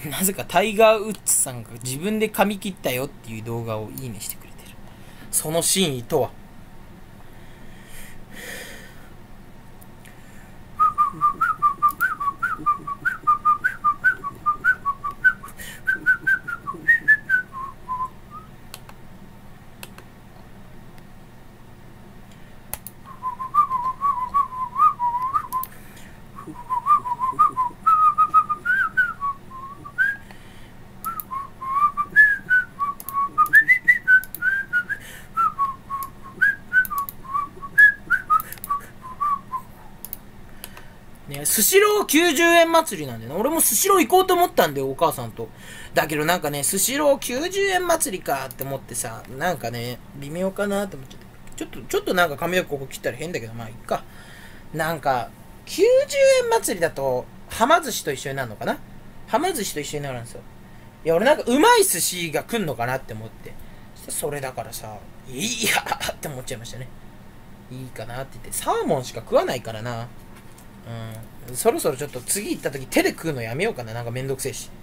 なぜかタイガー・ウッズさんが自分で髪切ったよっていう動画をいいねしてくれてる。その真意とは。ね、スシロー90円祭りなんだよね。俺もスシロー行こうと思ったんだよ、お母さんと。だけどなんかね、スシロー90円祭りかって思ってさ、なんかね、微妙かなって思っちゃって。ちょっとなんか髪の毛ここ切ったら変だけど、まあいっか。なんか、90円祭りだと、はま寿司と一緒になるのかな。はま寿司と一緒になるんですよ。いや、俺なんかうまい寿司が来んのかなって思って。それだからさ、いやって思っちゃいましたね。いいかなって言って、サーモンしか食わないからな。うん、そろそろちょっと次行った時手で食うのやめようかな。なんかめんどくせえし。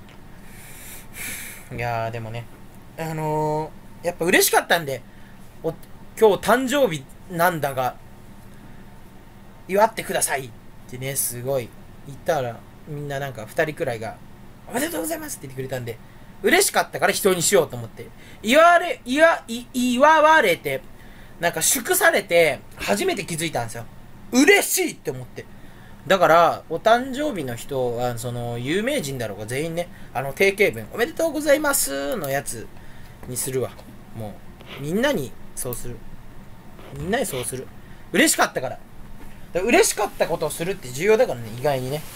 いやーでもね、やっぱ嬉しかったんで、今日誕生日なんだが、祝ってくださいってね、すごい言ったら、みんななんか2人くらいが、おめでとうございますって言ってくれたんで、嬉しかったから人にしようと思って。祝われて、なんか祝されて、初めて気づいたんですよ。嬉しいって思って。だから、お誕生日の人は、その、有名人だろうが全員ね、定型文、おめでとうございますのやつにするわ。もう、みんなにそうする。みんなにそうする。嬉しかったから。嬉しかったことをするって重要だからね、意外にね。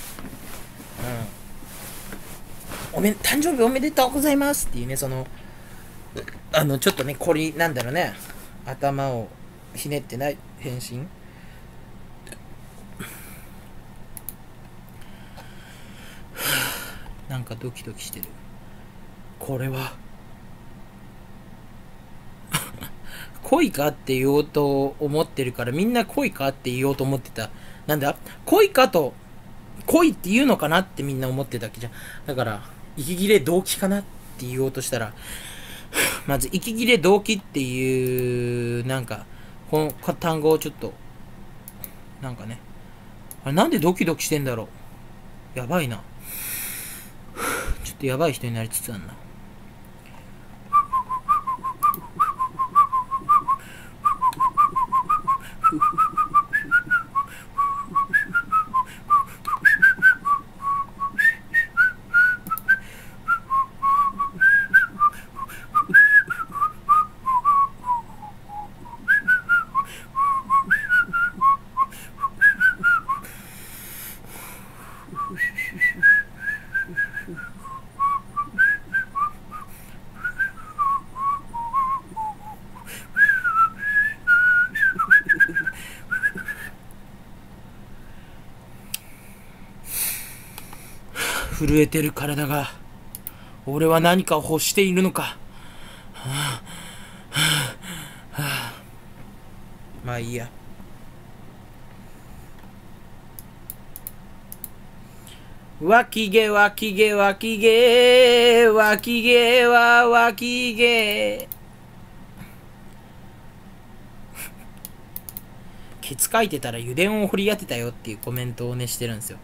誕生日おめでとうございますっていうね、その、ちょっとね、なんだろうね、頭をひねってない返信。なんかドキドキしてる。これは恋かって言おうと思ってるから、みんな恋かって言おうと思ってた。なんだ、恋かと恋って言うのかなってみんな思ってたっけじゃん。だから息切れ動機かなって言おうとしたら、まず息切れ動機っていうなんかこの単語をちょっとなんかね、あれなんでドキドキしてんだろう。やばいな。ちょっとやばい人になりつつあるな。震えてる体が、俺は何かを欲しているのか。まあいいや。脇毛脇毛脇毛脇毛は脇毛。ケツかいてたら油田を掘り当てたよっていうコメントをねしてるんですよ。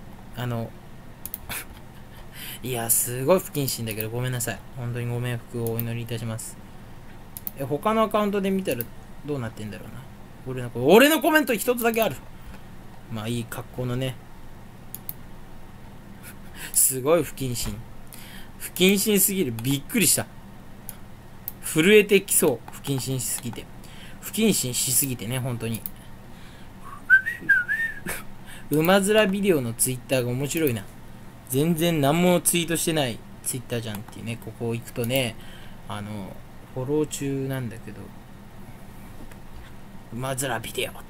いや、すごい不謹慎だけどごめんなさい。本当にご冥福をお祈りいたします。他のアカウントで見たらどうなってんだろうな。俺のコメント一つだけある。まあいい格好のね。すごい不謹慎。不謹慎すぎる。びっくりした。震えてきそう。不謹慎しすぎて。不謹慎しすぎてね、本当に。馬面ビデオのツイッターが面白いな。全然何もツイートしてないツイッターじゃんっていうね。ここ行くとね、フォロー中なんだけど、馬面ビデオって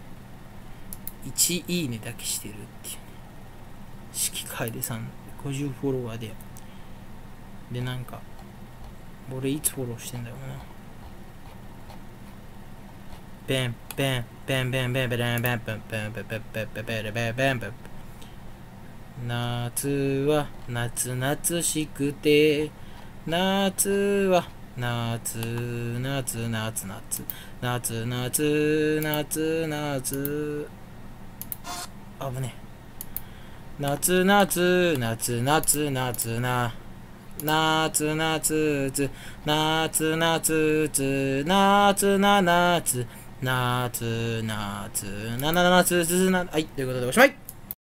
。1いいねだけしてるっていうね。式楓さん、50フォロワーで。で、なんか、俺いつフォローしてんだろうな。ベンベンベンベンベンベンベンベンベンベンベンベンベンベンベンベンベン。 夏は夏夏しくて、夏は夏夏夏夏夏夏夏夏、あぶね夏夏夏夏夏な夏夏つ夏夏つ夏な夏夏夏ななな夏つな、はい、ということでおしまい。